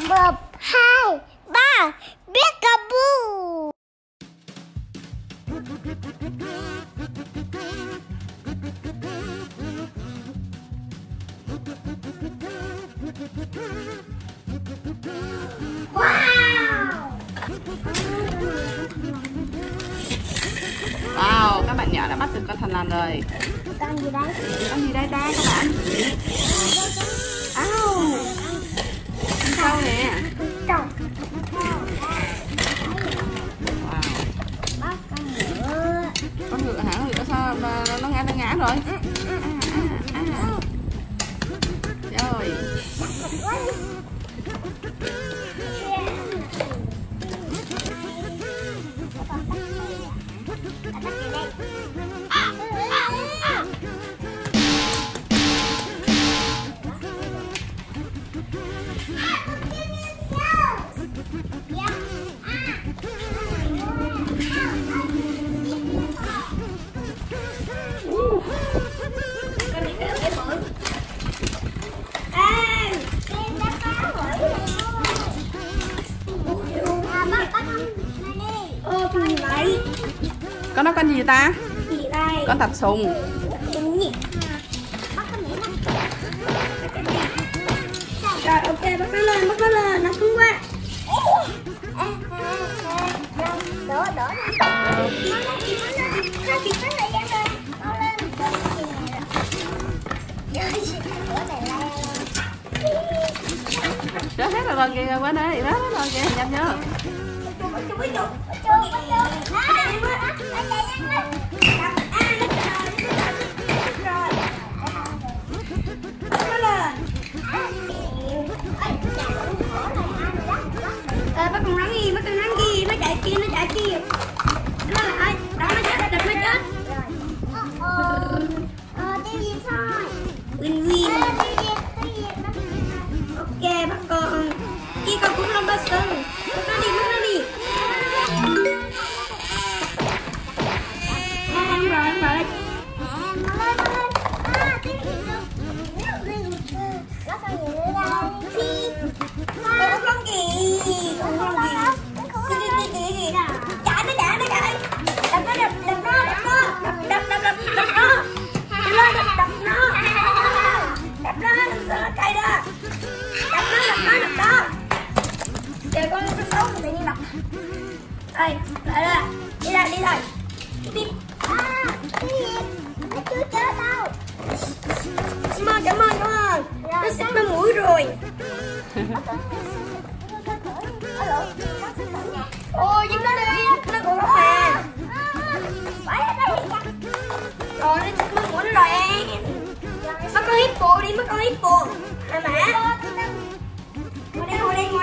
1, 2, 3, Peekaboo. Wow, các bạn nhỏ đã bắt được con thằn lằn rồi. Con gì đây? Con gì đây ta các bạn? Ao. Con sâu nè. Wow. Con ngựa hả? Ngựa sao mà nó ngã rồi? Rồi. Con đó con gì ta? Con thạch sùng. Rồi ok, bắt nó lên, nó cứng quá. Đỡ. Nó bị phá lại ra rồi. Nó lên. Rớt hết rồi kìa, quên đây, rớt hết rồi kìa, nhanh chưa? Bắt con rắn gì, nó chạy kia. Nó lại, đó nó chết, đập nó chết. Tiêu diệt thôi. Win. Ok, bắt con. Kia con cũng không bắt sừng. Bắt nó đi. Em rồi. Tiêu diệt luôn. Nó còn gì nữa đây? Con gì? Chạy. Đập nó. Chạy đó. Đập nó. Chờ con xấu tự nhiên đập. Đây, lại. Đi rồi. Tiếp. Cái gì? Nó chưa chết đâu. Cảm ơn. Nó xịt nó mũi rồi. Ôi, giúp nó đi, nó còn lắm mà. Rồi, nó xịt nó mũi nó rồi em. Bắt con hippo đi, À mã. Ngồi đi.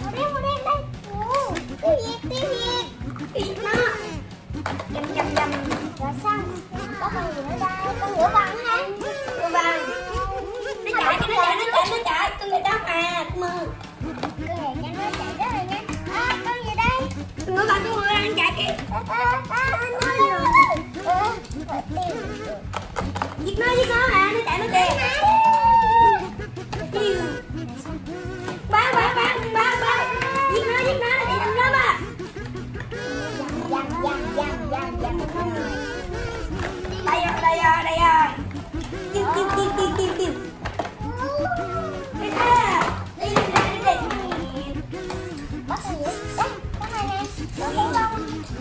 Tiêu diệt nó. Dầm. Rồi xong. Có con gì nữa đây? Con ngựa vàng hả? Ngựa vàng. Nó chạy. Con người ta mà. Mừng. Con này cho nó chạy rất là nhanh. Con gì đây? Ngựa vàng đang chạy kìa. Giết nó hả? Nó chạy nó kìa. Ba. Giết nó, nó chạy nhanh lắm à. Đây rồi. Kêu. Đây ra. Đi. Bắt cái gì? Đây, con này nè. Con khen con.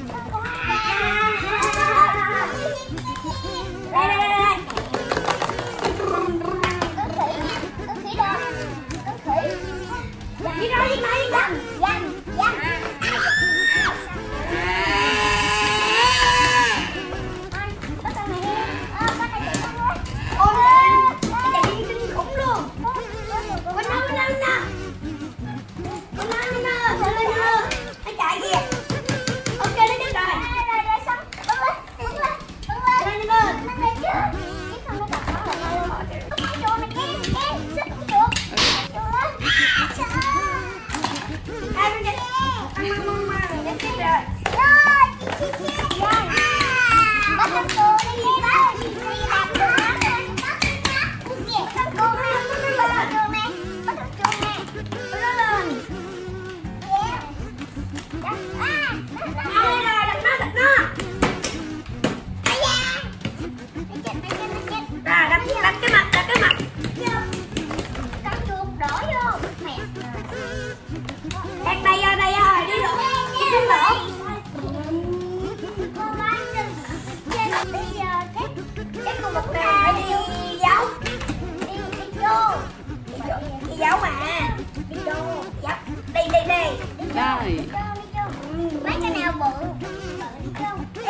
Đây. Con khỉ đâu? Con khỉ. Giết nó. Dằn. Rồi đặt nó. Ai da. Nó chết. Rồi đặt cái mặt. Con chuột đổ vô. Mẹ. Đặt đây rồi, đi lượm. Con bán đừng. Bây giờ cái con vật này phải đi giấu. Đi giấu mà. Đi vô. Đi. Đây. Mấy cái nào bự. Đi.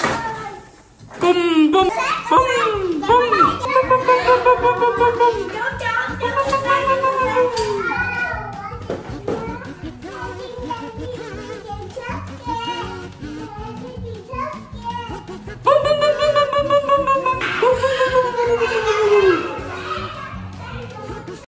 Bum bum bum bum bum bum bum bum bum bum bum bum.